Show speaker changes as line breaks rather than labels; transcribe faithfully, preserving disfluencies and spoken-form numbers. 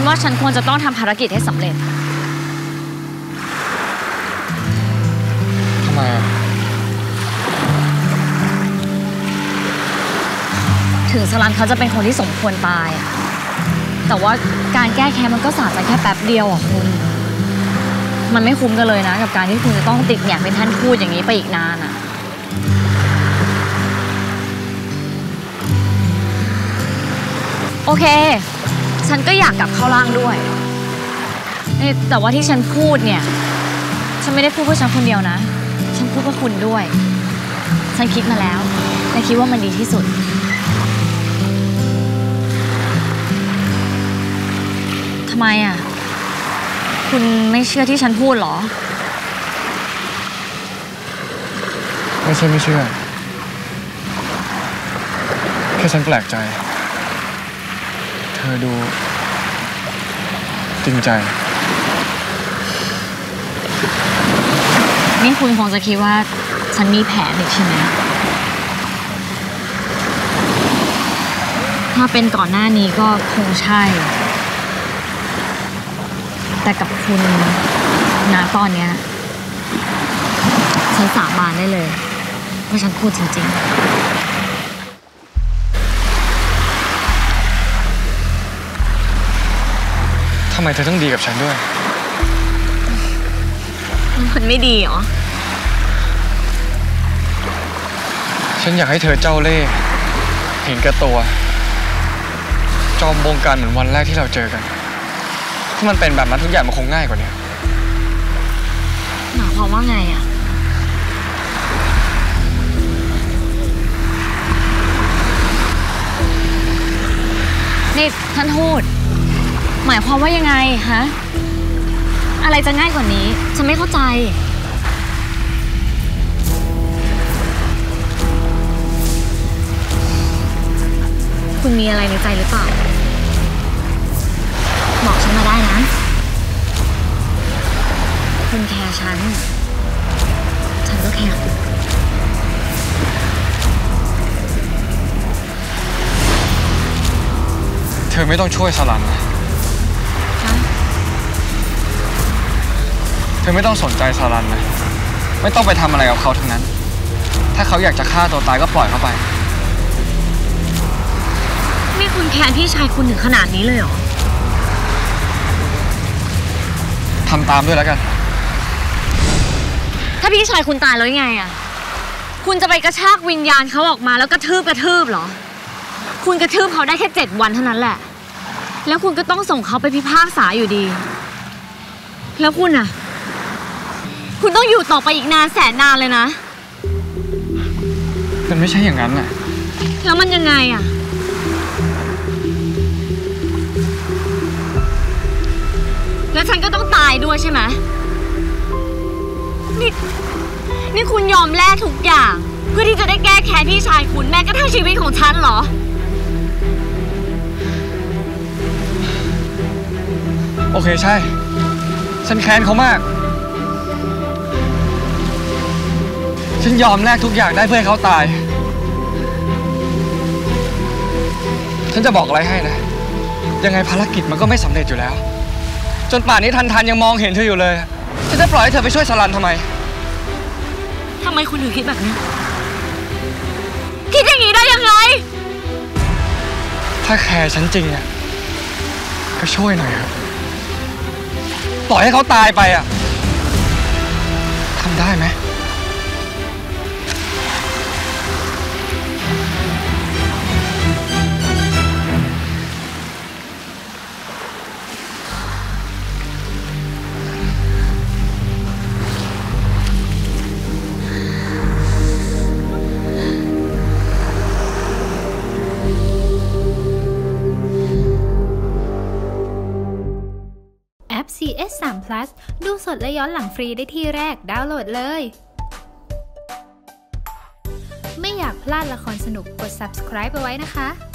ว่าฉันควรจะต้องทำภารกิจให้สำเร็จ
ทำไม
ถึงสลันเขาจะเป็นคนที่สมควรตายอะแต่ว่าการแก้แค้นมันก็สาไปแค่แป๊บเดียวอ่ะคุณมันไม่คุ้มกันเลยนะกับการที่คุณจะต้องติดแงกเป็นท่านพูดอย่างนี้ไปอีกนานอ่ะโอเคฉันก็อยากกลับเข้าร่างด้วยแต่ว่าที่ฉันพูดเนี่ยฉันไม่ได้พูดเพื่อฉันคนเดียวนะฉันพูดเพื่อคุณด้วยฉันคิดมาแล้วและคิดว่ามันดีที่สุดทำไมอ่ะคุณไม่เชื่อที่ฉันพูดหรอ
ไม่ใช่ไม่เชื่อแค่ฉันแปลกใจเธอดูจริงใจ
นี่คุณคงจะคิดว่าฉันมีแผนอีกใช่ไหมถ้าเป็นก่อนหน้านี้ก็คงใช่แต่กับคุณณตอนนี้ฉันสาบานได้เลยว่าฉันพูดจริง
ๆทำไมเธอต้องดีกับฉันด้วย
มันไม่ดีเหรอ
ฉันอยากให้เธอเจ้าเล่ห์เห็นแก่ตัวจอมบงการเหมือนวันแรกที่เราเจอกันถ้ามันเป็นแบบนั้นทุกอย่างมันคงง่ายกว่านี้
หมายความว่าไงอ่ะนี่ท่านทูตหมายความว่ายังไงฮะอะไรจะง่ายกว่านี้ฉันไม่เข้าใจคุณมีอะไรในใจหรือเปล่าบอกฉันมาได้นะคุณแคร์ฉันฉันก็แคร์คุณ
เธอไม่ต้องช่วยสลันนะเธอไม่ต้องสนใจสลันนะไม่ต้องไปทำอะไรกับเขาทั้งนั้นถ้าเขาอยากจะฆ่าตัวตายก็ปล่อยเขาไป
นี่คุณแคร์พี่ชายคุณถึงขนาดนี้เลยเหรอ
ทำตามด้วยแล้วกัน
ถ้าพี่ชายคุณตายแล้วยังไงอ่ะคุณจะไปกระชากวิญญาณเขาออกมาแล้วกระทืบกระทืบเหรอคุณกระทืบเขาได้แค่เจ็ดวันเท่านั้นแหละแล้วคุณก็ต้องส่งเขาไปพิพากษาอยู่ดีแล้วคุณอ่ะคุณต้องอยู่ต่อไปอีกนานแสนนานเลยนะ
มันไม่ใช่อย่างนั้นน่ะ
แล้วมันยังไงอ่ะแล้วฉันก็ต้องตายด้วยใช่ไหมนี่นี่คุณยอมแลกทุกอย่างเพื่อที่จะได้แก้แค้นพี่ชายคุณแม้กระทั่งชีวิตของฉันเหรอ
โอเคใช่ฉันแค้นเขามากฉันยอมแลกทุกอย่างได้เพื่อให้เขาตายฉันจะบอกอะไรให้นะยังไงภารกิจมันก็ไม่สำเร็จอยู่แล้วจนป่านนี้ทันทันยังมองเห็นเธออยู่เลยฉันจะปล่อยให้เธอไปช่วยสลันทำไม
ทำไมคุณถึงคิดแบบนี้คิดอย่างนี้ได้ยังไง
ถ้าแคร์ฉันจริงอ่ะก็ช่วยหน่อยครับปล่อยให้เขาตายไปอ่ะทำได้ไหม
แอป ซี เอส ทรี พลัส ดูสดและย้อนหลังฟรีได้ที่แรกดาวน์โหลดเลยไม่อยากพลาดละครสนุกกด ซับสไครบ์ เอาไว้นะคะ